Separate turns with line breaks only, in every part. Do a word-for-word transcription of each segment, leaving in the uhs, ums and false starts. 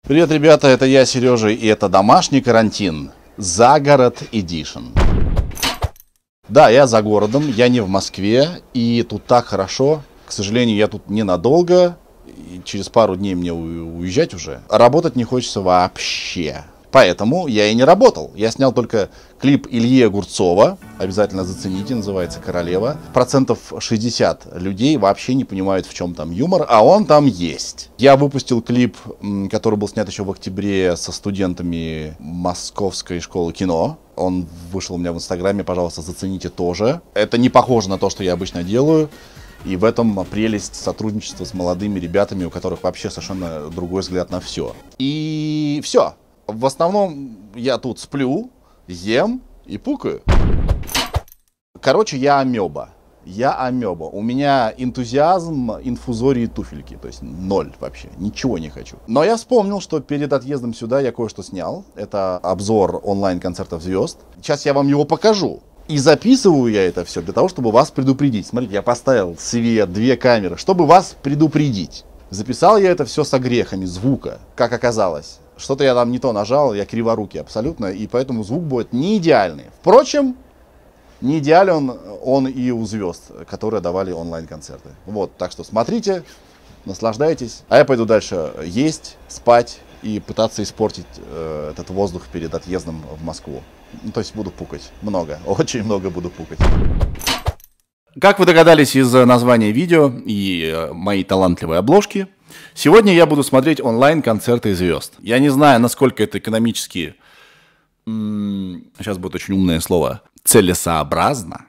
Привет, ребята, это я, Сережа, и это домашний карантин. Загород Эдишн. Да, я за городом, я не в Москве, и тут так хорошо. К сожалению, я тут ненадолго, и через пару дней мне уезжать уже. Работать не хочется вообще. Поэтому я и не работал. Я снял только клип Ильи Огурцова. Обязательно зацените, называется «Королева». Процентов шестьдесят людей вообще не понимают, в чем там юмор, а он там есть. Я выпустил клип, который был снят еще в октябре со студентами Московской школы кино. Он вышел у меня в Инстаграме, пожалуйста, зацените тоже. Это не похоже на то, что я обычно делаю. И в этом прелесть сотрудничества с молодыми ребятами, у которых вообще совершенно другой взгляд на все. И все. В основном я тут сплю, ем и пукаю. Короче, я амеба. Я амеба. У меня энтузиазм, инфузории и туфельки. То есть ноль вообще. Ничего не хочу. Но я вспомнил, что перед отъездом сюда я кое-что снял. Это обзор онлайн-концертов звезд. Сейчас я вам его покажу. И записываю я это все для того, чтобы вас предупредить. Смотрите, я поставил свет, две камеры, чтобы вас предупредить. Записал я это все с огрехами звука, как оказалось. Что-то я там не то нажал, я криворукий абсолютно, и поэтому звук будет не идеальный. Впрочем, не идеален он и у звезд, которые давали онлайн-концерты. Вот, так что смотрите, наслаждайтесь. А я пойду дальше есть, спать и пытаться испортить э, этот воздух перед отъездом в Москву. Ну, то есть буду пукать. Много, очень много буду пукать. Как вы догадались из названия видео и э, моей талантливой обложки, сегодня я буду смотреть онлайн-концерты звезд. Я не знаю, насколько это экономически, м-м, сейчас будет очень умное слово, целесообразно.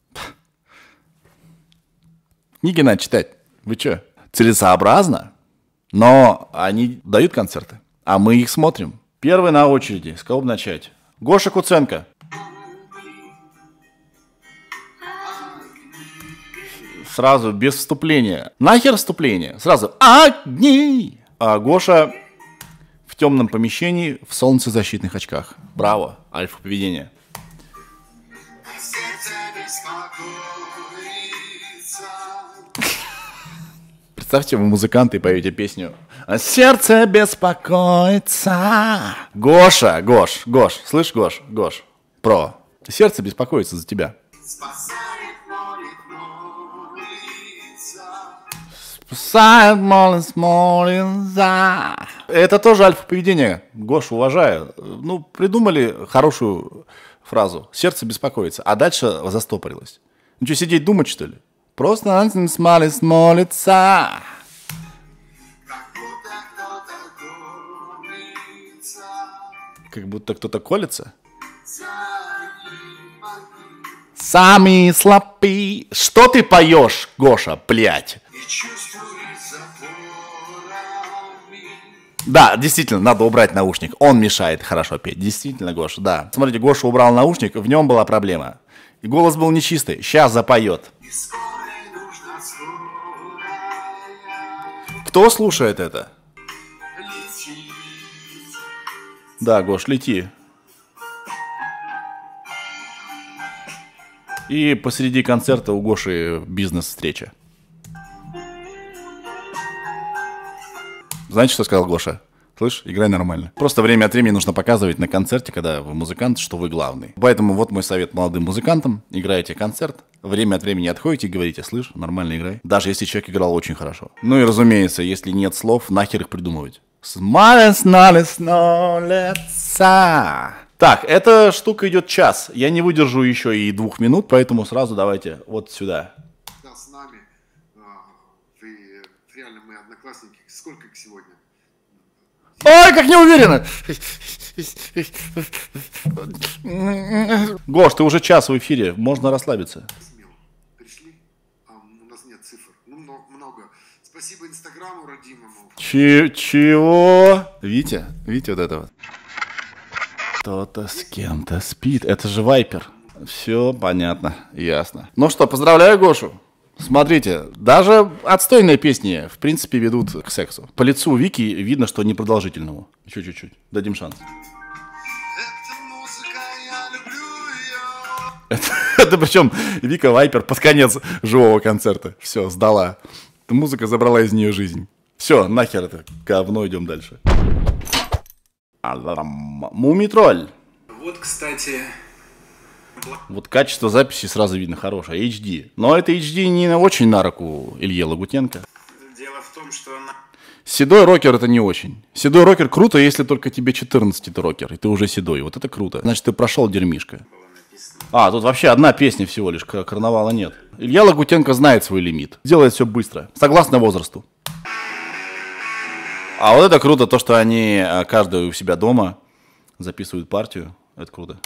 Книги надо читать. Вы что? Целесообразно? Но они дают концерты, а мы их смотрим. Первый на очереди. С кого бы начать? Гоша Куценко. Сразу, без вступления. Нахер вступление? Сразу. Огни! А Гоша в темном помещении в солнцезащитных очках. Браво. Альфа-поведение. Представьте, вы музыканты и поете песню «Сердце беспокоится». Гоша, Гош, Гош, слышь, Гош, Гош, про. Сердце беспокоится за тебя. Спасает, молится, молится. Это тоже альфа-поведение. Гош, уважаю. Ну, придумали хорошую фразу. Сердце беспокоится. А дальше застопорилось. Ну что, сидеть думать, что ли? Просто смалец молится. Как будто кто-то колется. Сами слабы. Что ты поешь, Гоша, блядь? Да, действительно, надо убрать наушник. Он мешает хорошо петь. Действительно, Гоша, да. Смотрите, Гоша убрал наушник, в нем была проблема. И голос был нечистый. Сейчас запоет. Кто слушает это? Да, Гош, лети. И посреди концерта у Гоши бизнес-встреча. Знаете, что сказал Гоша? Слышь, играй нормально. Просто время от времени нужно показывать на концерте, когда вы музыкант, что вы главный. Поэтому вот мой совет молодым музыкантам. Играете концерт, время от времени отходите и говорите: слышь, нормально играй. Даже если человек играл очень хорошо. Ну и разумеется, если нет слов, нахер их придумывать. Смалец, налец, нолеца. Так, эта штука идет час. Я не выдержу еще и двух минут, поэтому сразу давайте вот сюда.
Да, с нами. Вы реально мы одноклассники. Сколько их сегодня?
Ой, как неуверенно! Гош, ты уже час в эфире, можно расслабиться.
Смело. Пришли, а у нас нет цифр. Ну, много. Спасибо Инстаграму родимому.
Ч чего? Видите? Видите вот это вот? Кто-то с кем-то спит. Это же Вайпер. Все понятно, ясно. Ну что, поздравляю Гошу. Смотрите, даже отстойные песни, в принципе, ведут к сексу. По лицу Вики видно, что непродолжительному. Еще чуть-чуть. Дадим шанс. Это, это причем Вика Вайпер под конец живого концерта. Все, сдала. Музыка забрала из нее жизнь. Все, нахер это говно, идем дальше. Мумитроль.
Вот, кстати...
Вот качество записи сразу видно хорошее, эйч ди. Но это эйч ди не очень на руку Илье Лагутенко.
Дело в том, что она...
Седой рокер это не очень. Седой рокер круто, если только тебе четырнадцать, ты рокер, и ты уже седой. Вот это круто. Значит, ты прошел дерьмишко. А, тут вообще одна песня всего лишь, карнавала нет. Илья Лагутенко знает свой лимит. Делает все быстро, согласно возрасту. А вот это круто, то, что они каждый у себя дома записывают партию. Это круто.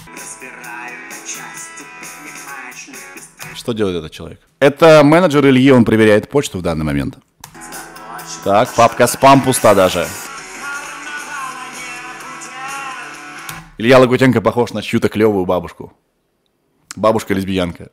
Что делает этот человек? Это менеджер Ильи, он проверяет почту в данный момент. Так, папка спам пуста даже. Илья Лагутенко похож на чью-то клевую бабушку. Бабушка-лесбиянка.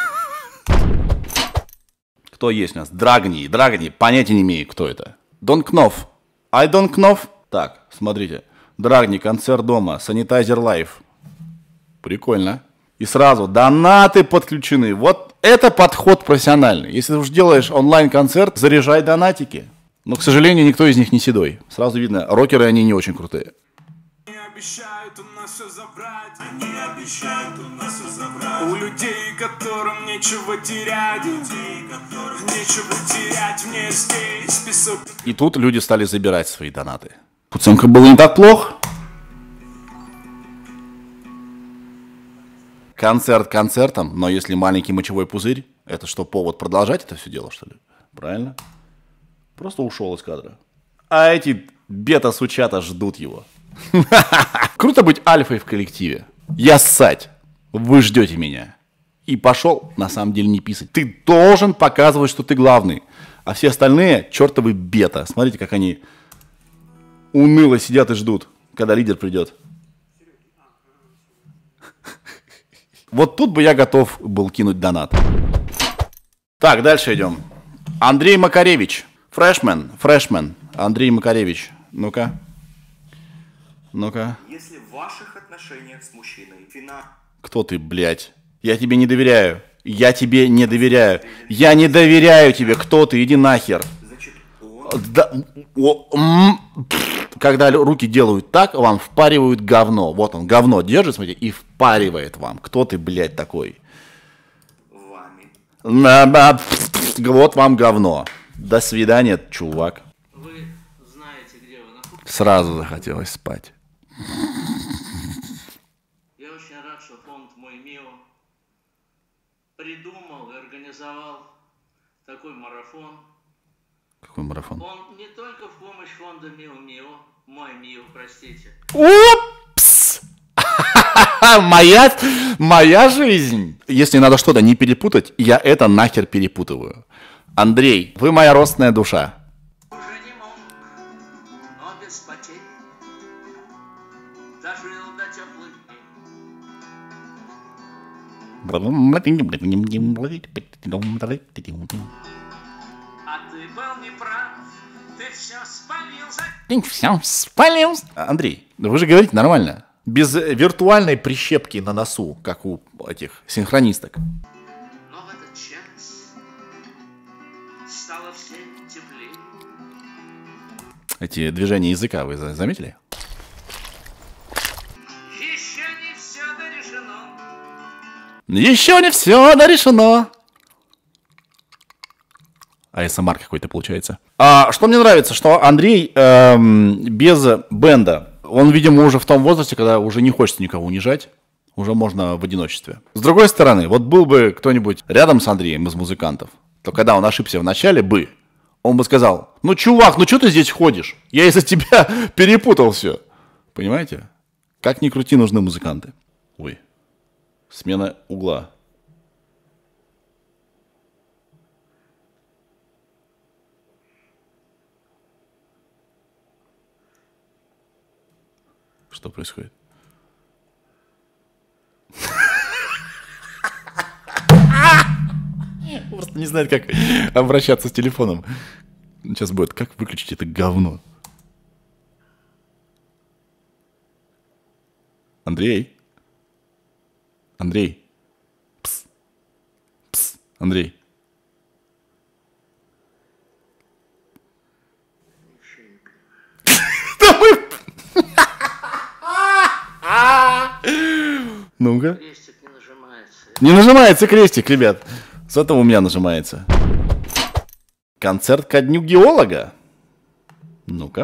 Кто есть у нас? Драгни, Драгни, понятия не имею, кто это. Дон Кнов. I don't Кнов. Так, смотрите. Драгни, концерт дома, Sanitizer Life. Прикольно. И сразу донаты подключены. Вот это подход профессиональный. Если ты уж делаешь онлайн-концерт, заряжай донатики. Но, к сожалению, никто из них не седой. Сразу видно, рокеры они не очень крутые.
Они обещают у нас все забрать. Они обещают у нас все забрать. У людей, которым нечего терять. Людей, которым нечего терять. Мне здесь песок.
И тут люди стали забирать свои донаты. Пуценко было не так плохо. Концерт концертом, но если маленький мочевой пузырь, это что, повод продолжать это все дело, что ли? Правильно? Просто ушел из кадра. А эти бета-сучата ждут его. Круто быть альфой в коллективе. Я ссать. Вы ждете меня. И пошел, на самом деле, не писать. Ты должен показывать, что ты главный. А все остальные чертовы бета. Смотрите, как они уныло сидят и ждут, когда лидер придет. Вот тут бы я готов был кинуть донат. Так, дальше идем. Андрей Макаревич. Фрешмен, фрешмен. Андрей Макаревич. Ну-ка. Ну-ка.
Если в ваших отношениях с мужчиной вина...
Кто ты, блядь? Я тебе не доверяю. Я тебе не доверяю. Я не доверяю тебе. Кто ты? Иди нахер.
Значит, он...
Да, о, м, пфф, когда руки делают так, вам впаривают говно. Вот он, говно держит, смотрите, и впаривает вам. Кто ты, блядь, такой?
Вами.
На, на, пфф, пфф, вот вам говно. До свидания, чувак.
Вы знаете, где вы находитесь?
Сразу захотелось спать.
Я очень рад, что фонд «Мой МИО» придумал и организовал такой марафон.
Какой марафон?
Он не только в помощь фонда МИО МИО, «Мой МИО», простите.
Упс! Моя, моя жизнь. Если надо что-то не перепутать, я это нахер перепутываю. Андрей, вы моя родственная душа.
Уже не мог, но без потерь дожил до теплых дней. А ты был неправ, ты все спалил за...
Ты все спалил. Андрей, вы же говорите нормально. Без виртуальной прищепки на носу, как у этих синхронисток.
Но в этот час стало всем теплее.
Эти движения языка вы заметили?
Еще не все дорешено.
Еще не все дорешено. А эс эм ар какой-то получается. А, что мне нравится, что Андрей эм, без бенда. Он, видимо, уже в том возрасте, когда уже не хочется никого унижать. Уже можно в одиночестве. С другой стороны, вот был бы кто-нибудь рядом с Андреем из музыкантов, то когда он ошибся в начале бы, он бы сказал: ну, чувак, ну что ты здесь ходишь? Я из-за тебя перепутал все. Понимаете? Как ни крути, нужны музыканты. Ой, смена угла. Что происходит? Просто не знает, как обращаться с телефоном. Сейчас будет, как выключить это говно. Андрей? Андрей? Пс. Пс. Андрей? Ну-ка.
Крестик не нажимается.
Не нажимается крестик, ребят. Зато у меня нажимается. Концерт ко дню геолога. Ну-ка.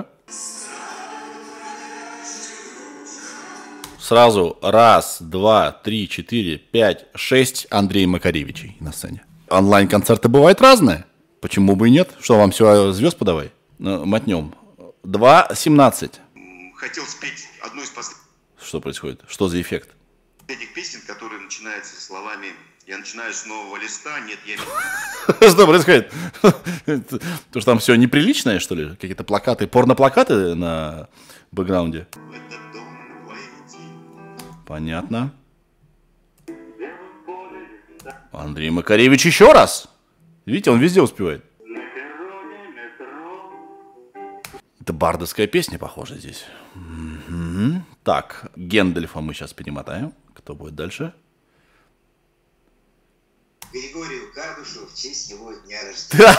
Сразу раз, два, три, четыре, пять, шесть Андрей Макаревичей на сцене. Онлайн-концерты бывают разные. Почему бы и нет? Что, вам все звезд подавай? Ну, мотнем. два семнадцать.
Хотел спеть одну из последних
Что происходит? Что за эффект?
песен, которые начинаются словами «Я начинаю с нового листа, нет, я...»
Что происходит? То, что там все неприличное, что ли? Какие-то плакаты, порноплакаты на бэкграунде?
В этот дом войти.
Понятно. Андрей Макаревич еще раз. Видите, он везде успевает. Это бардовская песня, похоже, здесь. Угу. Так, Гендальфа мы сейчас перемотаем. Кто будет дальше?
Григорию Кадушу в честь его дня рождения.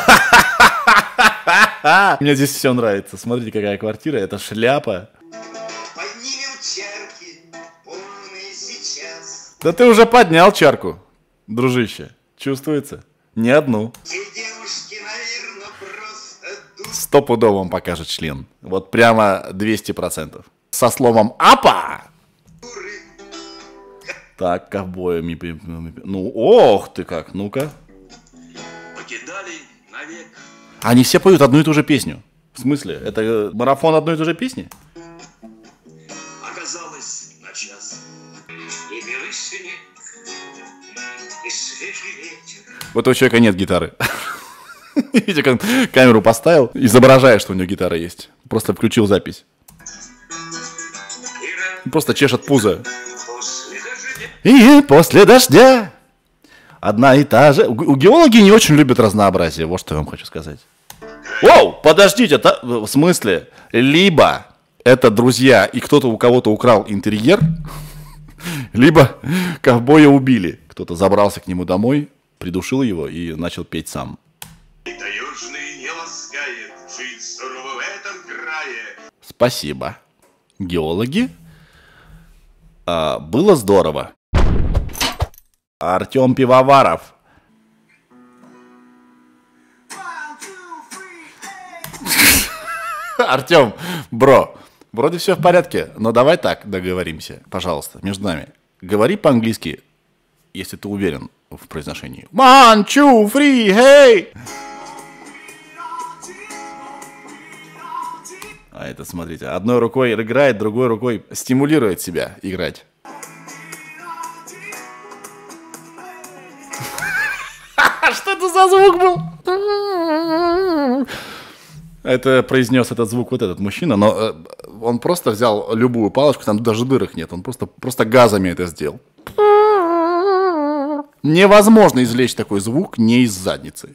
Мне здесь все нравится. Смотрите, какая квартира. Это шляпа.
Поднимем чарки, полные сейчас.
Да ты уже поднял чарку, дружище. Чувствуется? Не одну.
Те девушки, наверное, просто дух.
Стопудово вам покажет член. Вот прямо двести процентов. Со словом «апа». Так, ковбоями. Ну, ох ты как, ну-ка.
Покидали навек.
Они все поют одну и ту же песню. В смысле? Это марафон одной и той же песни?
Оказалось на час.
И белый снег, и свежий ветер.
У этого человека нет гитары. Видите, как он камеру поставил, изображая, что у него гитара есть. Просто включил запись. Просто чешет пузо. И после дождя. Одна и та же. У геологи не очень любят разнообразие. Вот что я вам хочу сказать. Оу, подождите, это, в смысле? Либо это друзья, и кто-то у кого-то украл интерьер, либо ковбоя убили. Кто-то забрался к нему домой, придушил его и начал петь сам.
Таежный не ласкает, жить здорово в этом крае.
Спасибо. Геологи. А, было здорово. Артем Пивоваров. Артем, бро, вроде все в порядке, но давай так договоримся, пожалуйста, между нами. Говори по-английски, если ты уверен в произношении. One, two, three, hey! А это, смотрите, одной рукой играет, другой рукой стимулирует себя играть. Что это за звук был? Это произнес этот звук вот этот мужчина, но э, он просто взял любую палочку, там даже дырок нет, он просто, просто газами это сделал. Невозможно извлечь такой звук не из задницы.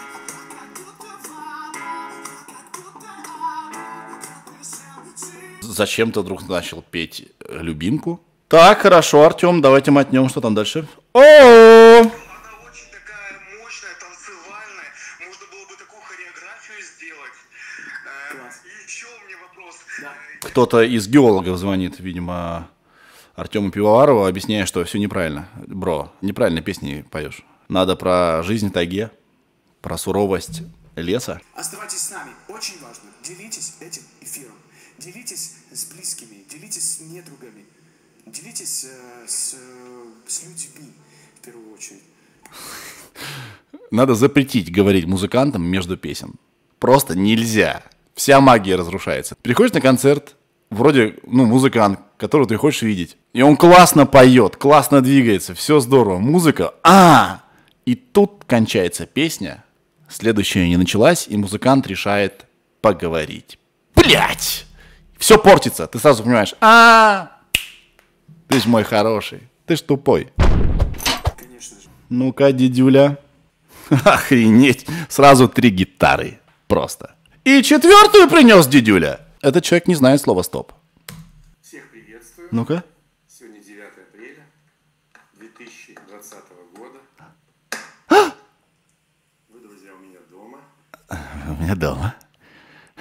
Зачем-то вдруг начал петь любимку. Так, хорошо, Артем, давайте мотнем, что там дальше. О!
Очень такая мощная, танцевальная. Можно было бы такую хореографию сделать. И еще у меня вопрос.
Кто-то из геологов звонит, видимо, Артему Пивоварову, объясняя, что все неправильно. Бро, неправильно песни поешь. Надо про жизнь в тайге, про суровость леса.
Оставайтесь с нами. Очень важно. Делитесь этим эфиром. Делитесь с близкими. Делитесь с недругами. Делитесь э, с, э, с людьми, в первую очередь.
Надо запретить говорить музыкантам между песен. Просто нельзя. Вся магия разрушается. Приходишь на концерт, вроде, ну, музыкант, которого ты хочешь видеть. И он классно поет, классно двигается, все здорово. Музыка, а И тут кончается песня, следующая не началась, и музыкант решает поговорить. Блять! Все портится, ты сразу понимаешь, а ты ж мой хороший, ты ж тупой. Ну-ка, дедюля. Охренеть. Сразу три гитары. Просто. И четвертую принес дедюля. Этот человек не знает слова стоп.
Всех приветствую.
Ну-ка.
Сегодня девятое апреля две тысячи двадцатого года. Вы, друзья, у меня дома.
У меня дома.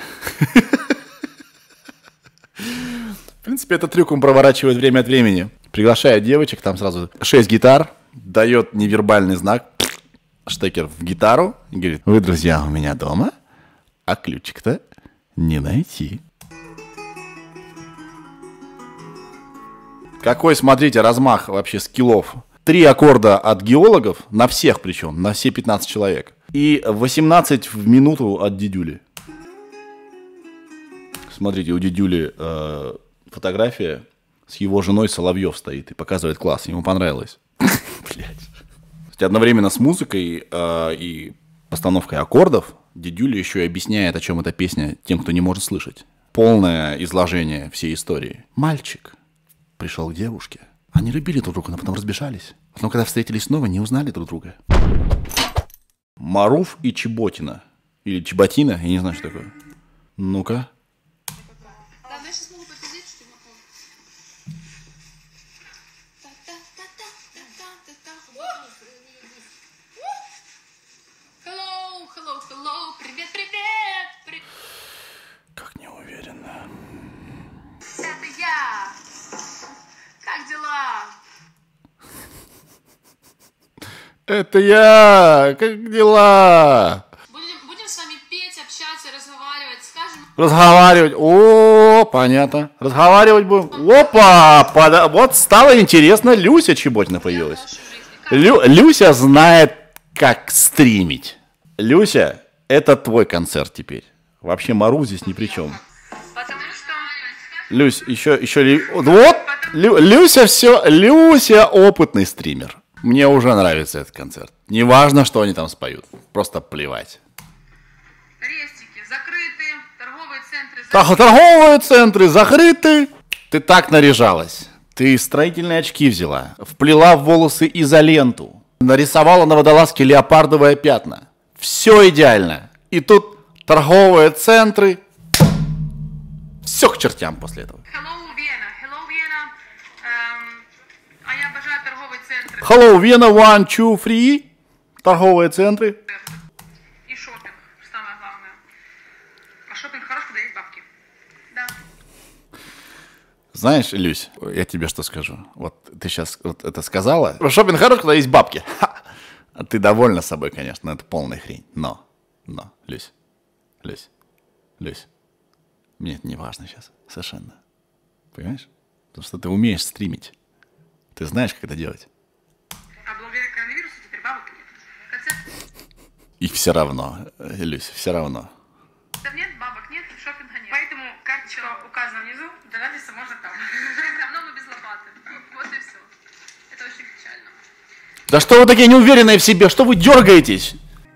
В принципе, этот трюк он проворачивает время от времени. Приглашает девочек, там сразу шесть гитар, дает невербальный знак, штекер в гитару, и говорит, вы, друзья, у меня дома, а ключик-то не найти. Какой, смотрите, размах вообще скиллов. Три аккорда от геологов, на всех причем, на все пятнадцать человек. И восемнадцать в минуту от дедюли. Смотрите, у дедюли э, фотография с его женой Соловьев стоит и показывает класс. Ему понравилось. Блять. Одновременно с музыкой э, и постановкой аккордов дедюля еще и объясняет, о чем эта песня тем, кто не может слышать. Полное изложение всей истории. Мальчик пришел к девушке. Они любили друг друга, но потом разбежались. Потом, когда встретились снова, не узнали друг друга. Маруф и Чеботина. Или Чеботина, я не знаю, что такое. Ну-ка.
Ладно, я сейчас могу подтвердить, что я помню. Hello, hello, hello, привет, привет, привет.
Как неуверенно.
Это я. Как дела?
Это я! Как дела?
Будем, будем с вами петь, общаться, разговаривать, скажем...
Разговаривать. О, понятно. Разговаривать будем. Опа! Под... Вот стало интересно. Люся Чеботина появилась. Лю... Люся знает, как стримить. Люся, это твой концерт теперь. Вообще Мару здесь ни при чем.
Потому что...
Люсь, еще, еще... Вот! Лю... Люся все... Люся опытный стример. Мне уже нравится этот концерт. Неважно, что они там споют. Просто плевать.
Рестики закрыты, торговые центры закрыты.
Так, торговые центры закрыты. Ты так наряжалась. Ты строительные очки взяла. Вплела в волосы изоленту. Нарисовала на водолазке леопардовые пятна. Все идеально. И тут торговые центры. Все к чертям после этого.
Hello, Вена. Hello, Вена. Эм, а я обожаю торговые центры.
Hello, Вена, one, two, three. Торговые центры.
И шопинг, самое главное. А шопинг хорош, когда есть бабки. Да.
Знаешь, Люсь, я тебе что скажу. Вот ты сейчас вот это сказала. Шопинг хорош, когда есть бабки. Ха! А ты довольна собой, конечно, это полная хрень. Но, но, Люсь, Люсь, Люсь, мне это не важно сейчас, совершенно. Понимаешь? Потому что ты умеешь стримить. Ты знаешь, как это делать.
А благодаря коронавирусу теперь бабок нет. Концерт
И все равно, Люсь, все равно.
нет, бабок нет, шопинга нет. Поэтому карточка указана внизу, донатиться можно там. Все равно мы без лопаты. Вот и все. Это очень печально.
Да что вы такие неуверенные в себе? Что вы дергаетесь?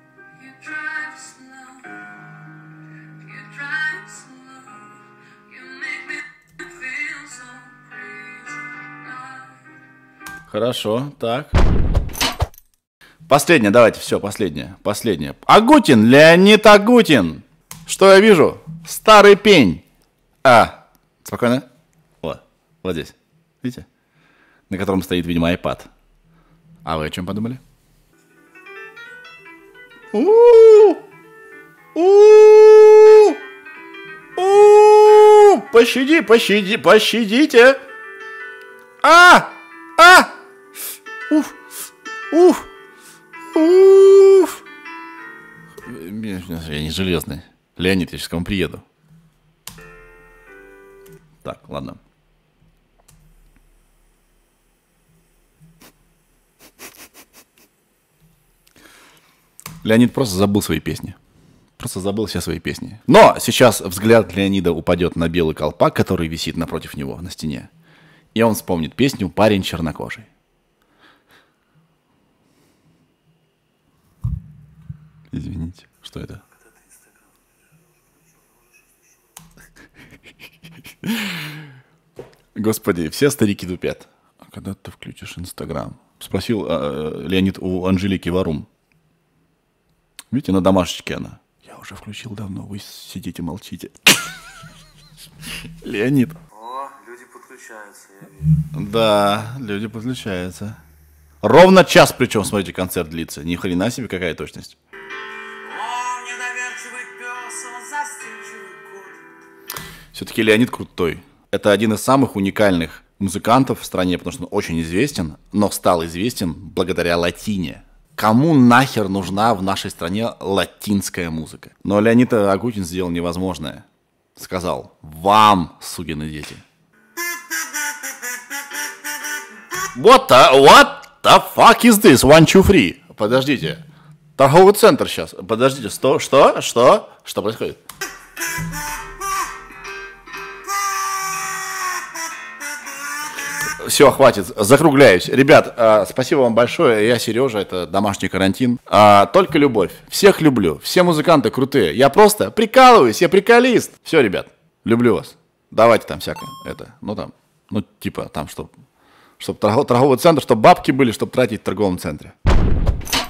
Хорошо, так. Последнее, давайте, все, последнее, последнее. Агутин, Леонид Агутин. Что я вижу? Старый пень. А, спокойно. Вот, вот здесь. Видите? На котором стоит, видимо, iPad. А вы о чем подумали? У-у-у! У-у-у! У-у-у! Пощади, пощади, пощадите! А! А! Уф! Уф! Уф! Я не железный. Леонид, я сейчас к вам приеду. Так, ладно. Леонид просто забыл свои песни. Просто забыл все свои песни. Но сейчас взгляд Леонида упадет на белый колпак, который висит напротив него на стене. И он вспомнит песню «Парень чернокожий». Извините, что это? Господи, все старики тупят. А когда ты включишь Инстаграм? Спросил э, Леонид у Анжелики Варум. Видите, на домашечке она. Я уже включил давно, вы сидите, молчите. Леонид.
О, люди подключаются, я вижу.
Да, люди подключаются. Ровно час, причем, смотрите, концерт длится. Ни хрена себе, какая точность.
О, недоверчивый пес, он застенчивый кот.
Все-таки Леонид крутой. Это один из самых уникальных музыкантов в стране, потому что он очень известен, но стал известен благодаря латине. Кому нахер нужна в нашей стране латинская музыка? Но Леонид Агутин сделал невозможное. Сказал: вам, сукины дети. What the, what the fuck is this? One, two, three. Подождите. Торговый центр сейчас. Подождите, что? Что? Что? Что происходит? Все, хватит, закругляюсь. Ребят, э, спасибо вам большое. Я Сережа, это домашний карантин. Э, только любовь. Всех люблю. Все музыканты крутые. Я просто прикалываюсь, я приколист. Все, ребят, люблю вас. Давайте там всякое. Это, ну там, ну типа там, чтобы чтоб торговый центр, чтобы бабки были, чтобы тратить в торговом центре.